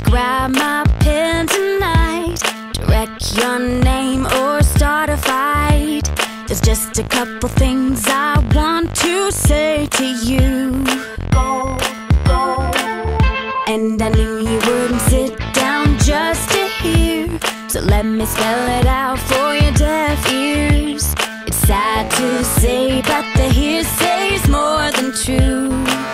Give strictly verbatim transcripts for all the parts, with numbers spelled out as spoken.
grab my pen tonight to wreck your name or start a fight. There's just a couple things I want to say to you. Go, go. And I knew you wouldn't sit down just to hear, so let me spell it out for your deaf ears. It's sad to say, but the hearsay is more than true.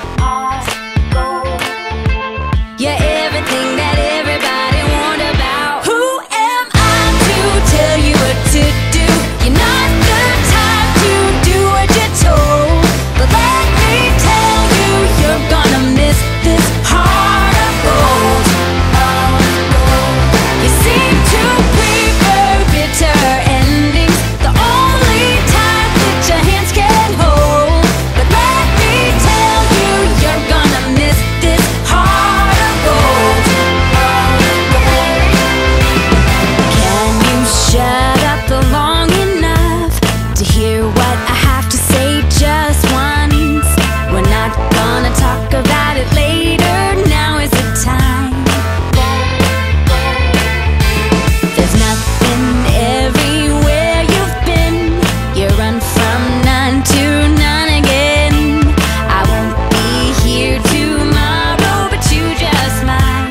You're everything that everybody warned about. Who am I to tell you what to do? You're not the type to do what you're told. But let me tell you, you're gonna miss this heart of gold. You seem to prefer bitter endings, the only type that your hands can hold. But let me tell you, you're gonna miss this heart. Shut up long enough to hear what I have to say just once. We're not gonna talk about it later, now is the time. There's nothing everywhere you've been. You run from none to none again. I won't be here tomorrow, but you just might.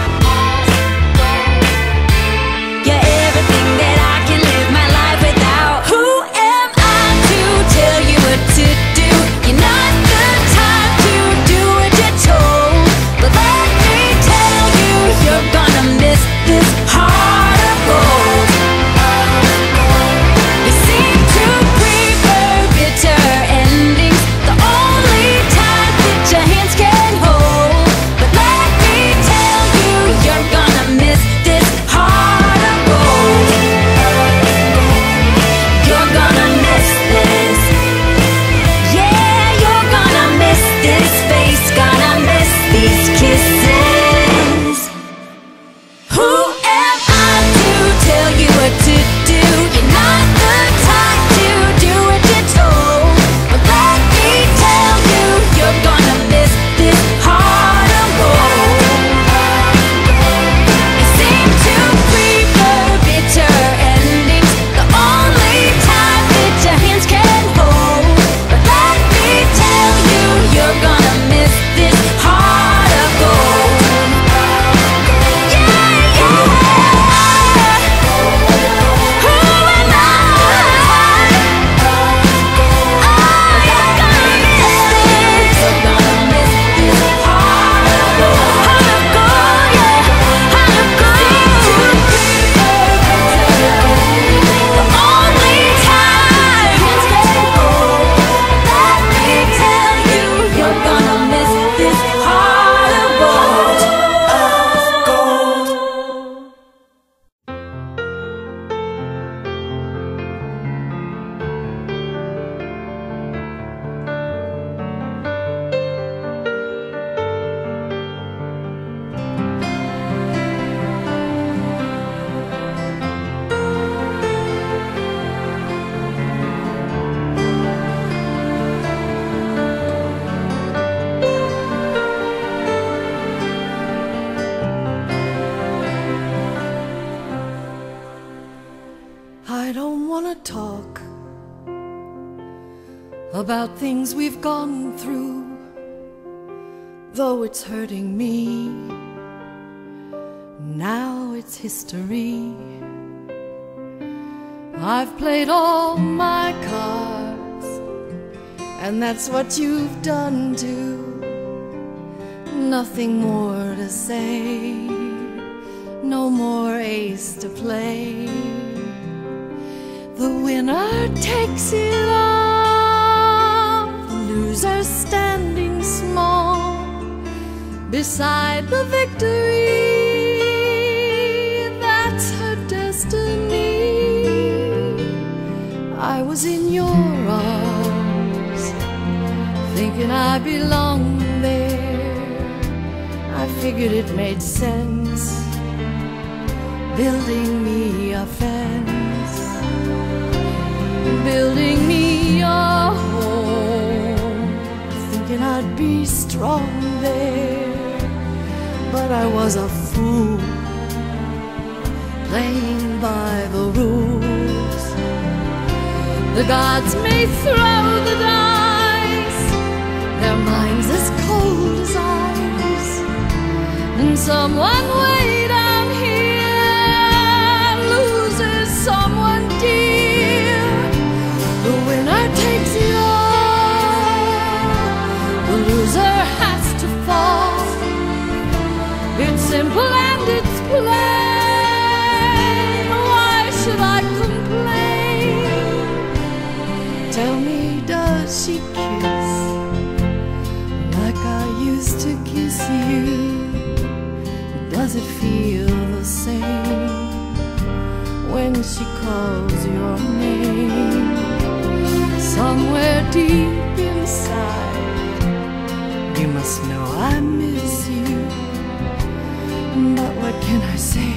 You're everything that I can live my life without. Who am I to tell you what to do? You're not the type to do what you're told. But let me tell you, you're gonna miss this heart of gold. You seem to prefer bitter endings, the only type that your hands can hold. But let me tell you, you're gonna miss this heart of gold. You're gonna miss this. Yeah, you're gonna miss this face, gonna miss these kisses. Who am I to tell you what to do? You're not the type to do what you're told. But let me tell you, you're gonna miss this heart of gold. You seem to prefer bitter endings, the only type that your hands can hold. But let me tell you, you're gonna miss this heart of gold. Yeah, yeah. Who am I? Oh, you're gonna miss this. You're gonna miss this heart of gold. Heart of gold, yeah. Heart of gold. The only time. Let me tell you, you're gonna miss this heart of gold. I don't wanna talk about things we've gone through, though it's hurting me. Now it's history. I've played all my cards, and that's what you've done too. Nothing more to say, no more ace to play. The winner takes it all, the loser standing small beside the victory. That's her destiny. I was in your arms, thinking I belonged there. I figured it made sense, building me a fence, building me a home, thinking I'd be strong there. But I was a fool, playing by the rules. The gods may throw the dice, their minds as cold as ice, and someone way down here loses someone dear. The winner takes it all, the loser has to fall. It's simple and it's plain. Why should I complain? Tell me, does she kiss like I used to kiss you? Does it feel the same when she calls your name? Somewhere deep inside, you must know I miss you. But what can I say?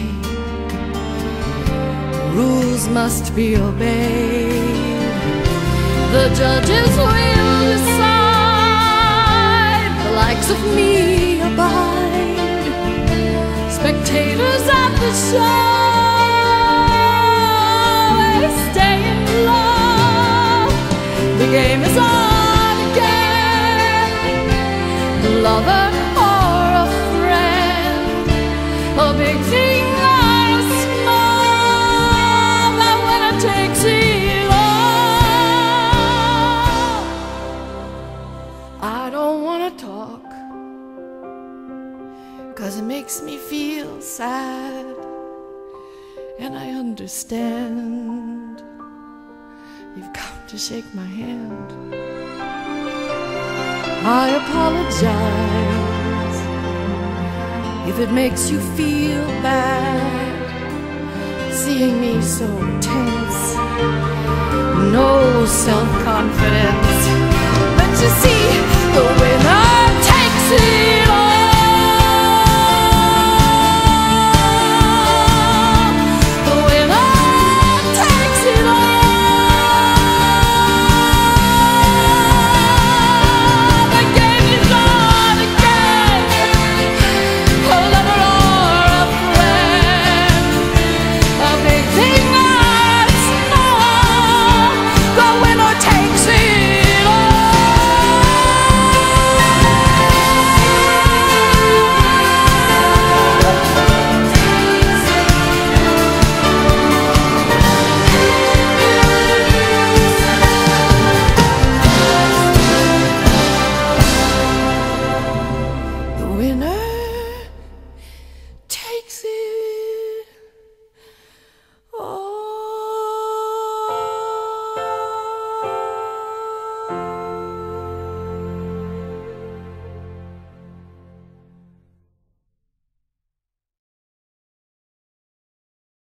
Rules must be obeyed. The judges will decide. The likes of me abide. Spectators at the show stay in love. The game is on again. The lover or a friend, a big thing or a small, that winner takes it all. I don't want to talk, 'cause it makes me feel sad, and I understand. You've come to shake my hand. I apologize if it makes you feel bad, seeing me so tense, no self-confidence. But you see, the winner